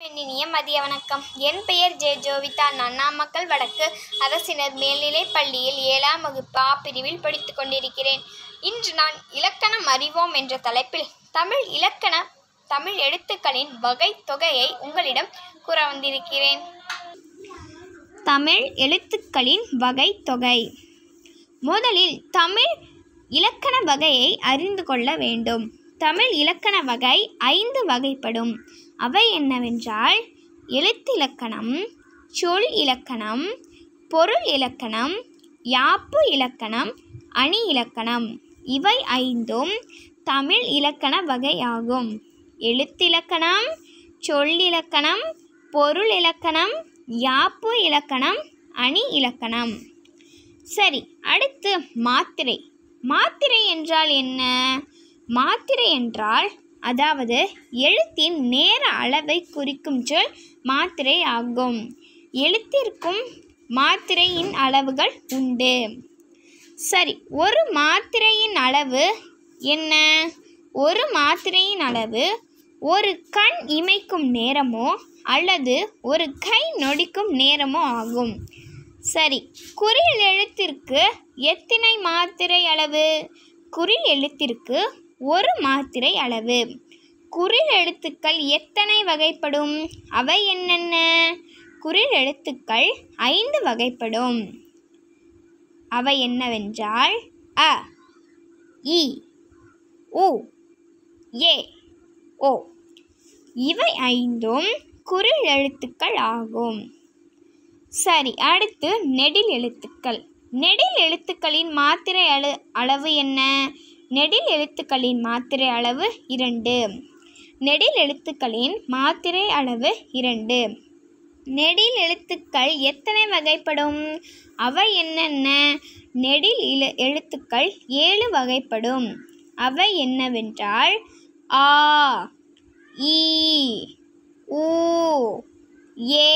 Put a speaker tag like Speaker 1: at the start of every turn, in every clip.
Speaker 1: இனிய மதிய வணக்கம். என் பெயர் ஜே ஜோவிதா. நான் நாமக்கல் வடக்கு அரசினர் மேல்நிலைப் பள்ளியில் 7ஆம் வகுப்பு ஆ பிரிவில் படித்துக் கொண்டிருக்கிறேன். இன்று நான் இலக்கணம் அறிவோம் என்ற தலைப்பில் தமிழ் எழுத்துக்களின் வகை தொகையை உங்களிடம் கூற வந்திருக்கிறேன். தமிழ் எழுத்துக்களின் வகை தொகை. முதலில் தமிழ் இலக்கண வகையை அறிந்து கொள்ள வேண்டும். தமிழ் இலக்கண வகை 5 வகைப்படும். அவை என்னவென்றால் எழுத்திலக்கணம், சொல் இலக்கணம், பொருள் இலக்கணம், யாப்பு இலக்கணம், அணி இலக்கணம். இவை 5ம் தமிழ் இலக்கண வகையாகும். எழுத்திலக்கணம், சொல் இலக்கணம், பொருள் இலக்கணம், யாப்பு இலக்கணம், அணி இலக்கணம். சரி, அடுத்து மாத்திரை. மாத்திரை என்றால் என்ன? மாத்திரை என்றால் அதாவது எழுத்தின் நேர அளவை குறிக்கும் சொல் மாத்திரை ஆகும். எழுத்திற்கும் மாத்திரையின் அளவுகள் உண்டு. சரி, ஒரு மாத்திரையின் அளவு என்ன? ஒரு மாத்திரையின் அளவு ஒரு கண் இமைக்கும் நேரமோ அல்லது ஒரு கை நொடிக்கும் நேரமோ ஆகும். சரி, குறில் எழுத்திற்கு எத்தனை மாத்திரை அளவு? குறில் எழுத்திற்கு 1 மாத்திரை அளவு. குறில் எழுத்துக்கள் எத்தனை வகைப்படும்? அவை என்னென்ன? குறில் எழுத்துக்கள் 5 வகைப்படும். அவை என்னவென்றால் அ, இ, உ, ஏ, ஓ. இவை 5ம் குறில் எழுத்துக்கள் ஆகும். சரி, அடுத்து நெடில் எழுத்துக்கள். நெடில் எழுத்துக்களின் மாத்திரை அளவு என்ன? நெடில் எழுத்துக்களின் மாத்திரை அளவு 2. நெடில் எழுத்துக்களின் மாத்திரை அளவு 2. நெடில் எழுத்துக்கள் எத்தனை வகைப்படும்? அவை என்னென்ன? நெடில் எழுத்துக்கள் 7 வகைப்படும். அவை என்னவென்றால் ஆ, ஈ, ஊ, ஏ,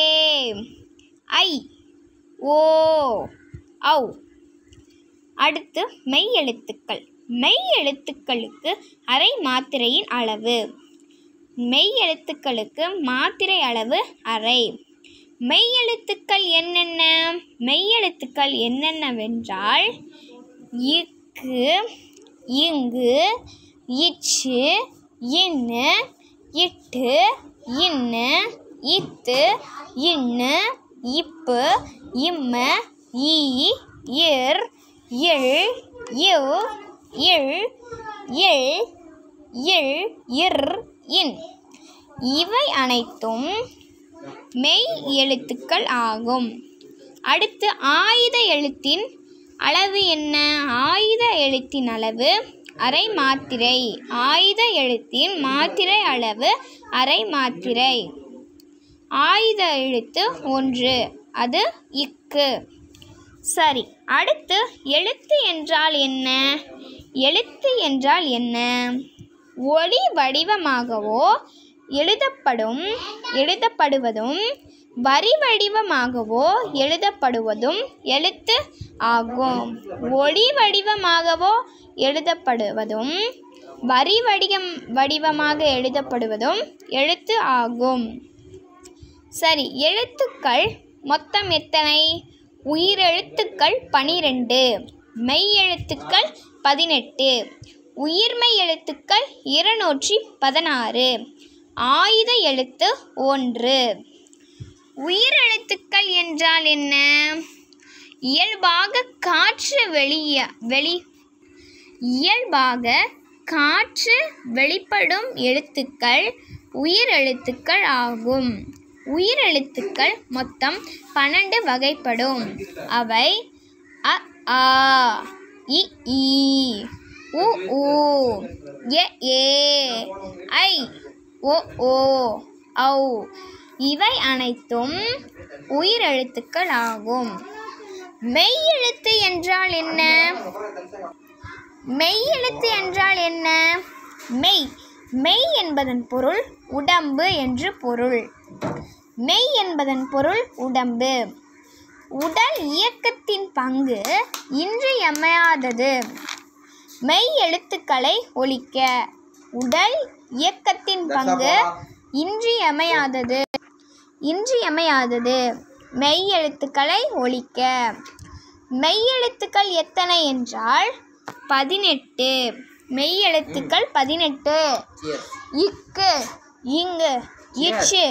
Speaker 1: ஐ, ஓ, ஔ. அடுத்து மெய் எழுத்துக்கள். மெய் எழுத்துக்களுக்கு அரை மாத்திரையின் அளவு. மெய் எழுத்துக்களுக்கு மாத்திரை அளவு அரை. மெய் எழுத்துக்கள் என்னென்ன? மெய் எழுத்துக்கள் என்னென்னவென்றால் இக்கு, இங்கு, இச்சு, இன்னு, இட்டு, இன்னு, இத்து, இன்னு, இப்பு, இம்மு, ஈ, இர், இள், இவ், இள், இல், இள், இர், இன். இவை அனைத்தும் மெய் எழுத்துக்கள் ஆகும். அடுத்து ஆயுத எழுத்தின் அளவு என்ன? ஆயுத எழுத்தின் அளவு அரை மாத்திரை. ஆயுத எழுத்தின் மாத்திரை அளவு அரை மாத்திரை. ஆயுத எழுத்து 1, அது இக்கு. சரி, அடுத்து எழுத்து என்றால் என்ன? எழுத்து என்றால் என்ன? ஒளி வடிவமாகவோ எழுதப்படுவதும் வரி வடிவமாகவோ எழுதப்படுவதும் எழுத்து ஆகும். ஒளி வடிவமாகவோ எழுதப்படுவதும் வரி வடிவமாக எழுதப்படுவதும் எழுத்து ஆகும். சரி, எழுத்துக்கள் மொத்தம் எத்தனை? உயிரெழுத்துக்கள் 12, மெய் எழுத்துக்கள் 18, உயிர்மெய் எழுத்துக்கள் 216, ஆயுத எழுத்து 1. உயிரெழுத்துக்கள் என்றால் என்ன? இயல்பாக காற்று வெளிப்படும் எழுத்துக்கள் உயிரெழுத்துக்கள் ஆகும். உயிரெழுத்துக்கள் மொத்தம் 12 வகைப்படும். அவை அ, ஆ, இ, ஈ, உ, ஊ, எ, ஏ, ஐ, ஓ, ஓ, ஔ. இவை அனைத்தும் உயிரெழுத்துக்கள் ஆகும். மெய் எழுத்து என்றால் என்ன? மெய் எழுத்து என்றால் என்ன? மெய் என்பதன் பொருள் உடம்பு என்று பொருள். மெய் என்பதன் பொருள் உடம்பு. உடல் இயக்கத்தின் பங்கு இன்றியமையாதது. மெய் எழுத்துக்களை ஒலிக்க உடல் இயக்கத்தின் பங்கு இன்றியமையாதது. இன்றியமையாதது. மெய் எழுத்துக்களை ஒலிக்க. மெய் எழுத்துக்கள் எத்தனை என்றால் 18. மெய் எழுத்துக்கள் 18. இக்கு, இங்கு, இச்சு,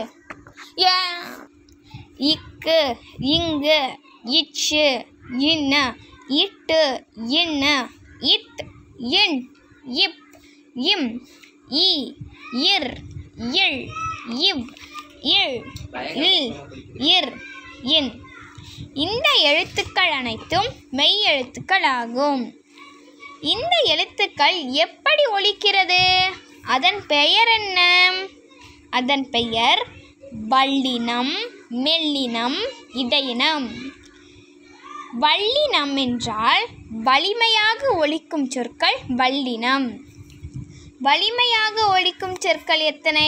Speaker 1: இக்கு, இங்கு, இச்சு, இன், இட்டு, இன், இத், இன், இப், இம், இ, இர், இல், இவ், இல், இல், இர், இன். இந்த எழுத்துக்கள் அனைத்தும் மெய் எழுத்துக்கள் ஆகும். இந்த எழுத்துக்கள் எப்படி ஒலிக்கிறது? அதன் பெயர் என்ன? அதன் பெயர் வல்லினம், மெல்லினம், இடையினம். வல்லினம் என்றால் வலிமையாக ஒலிக்கும் சொற்கள் வல்லினம். வலிமையாக ஒலிக்கும் சொற்கள் எத்தனை?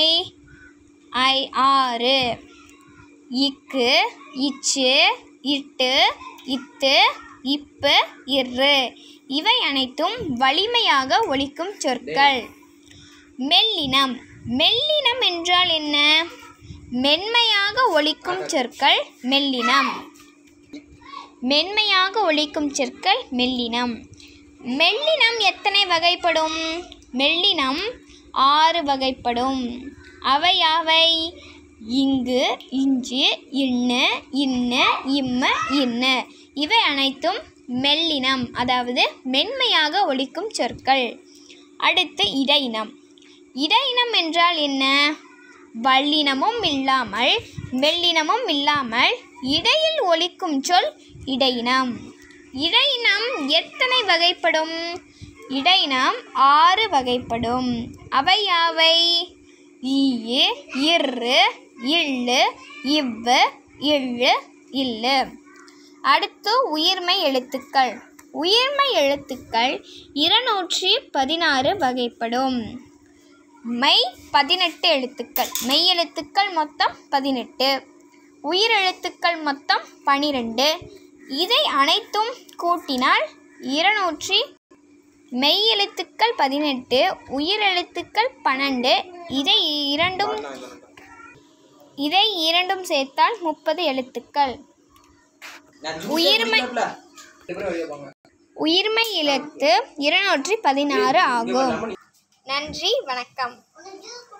Speaker 1: 6. இக்கு, இச்சு, இட்டு, இத்து, இப்பு, இரு. இவை அனைத்தும் வலிமையாக ஒலிக்கும் சொற்கள். மெல்லினம். மெல்லினம் என்றால் என்ன? மென்மையாக ஒலிக்கும் சொற்கள் மெல்லினம். மென்மையாக ஒலிக்கும் சொற்கள் மெல்லினம். மெல்லினம் எத்தனை வகைப்படும்? மெல்லினம் 6 வகைப்படும். அவை யாவை? இங்கு, இஞ்சு, இன்னு, இன்னு, இம்மு, இன்னு. இவை அனைத்தும் மெல்லினம், அதாவது மென்மையாக ஒலிக்கும் சொற்கள். அடுத்து இடையினம். இடையினம் என்றால் என்ன? வல்லினமும் இல்லாமல் மெல்லினமும் இல்லாமல் இடையில் ஒலிக்கும் சொல் இடையினம். இடையினம் எத்தனை வகைப்படும்? இடையினம் 6 வகைப்படும். அவை யாவை? ஈ, இரு, இல்லு, இவ்வு, இல்லு, இல்லு. அடுத்து உயிர்மெய் எழுத்துக்கள். உயிர்மெய் எழுத்துக்கள் 216 வகைப்படும். மெய் 18 எழுத்துக்கள். மெய் எழுத்துக்கள் மொத்தம் 18. உயிரெழுத்துக்கள் மொத்தம் 12. இதை அனைத்தும் கூட்டினால் 200. மெய் எழுத்துக்கள் 18, உயிரெழுத்துக்கள் 12. இதை இரண்டும் சேர்த்தால் 30 எழுத்துக்கள். உயிர்மெய் எழுத்து 216 ஆகும். நன்றி, வணக்கம்.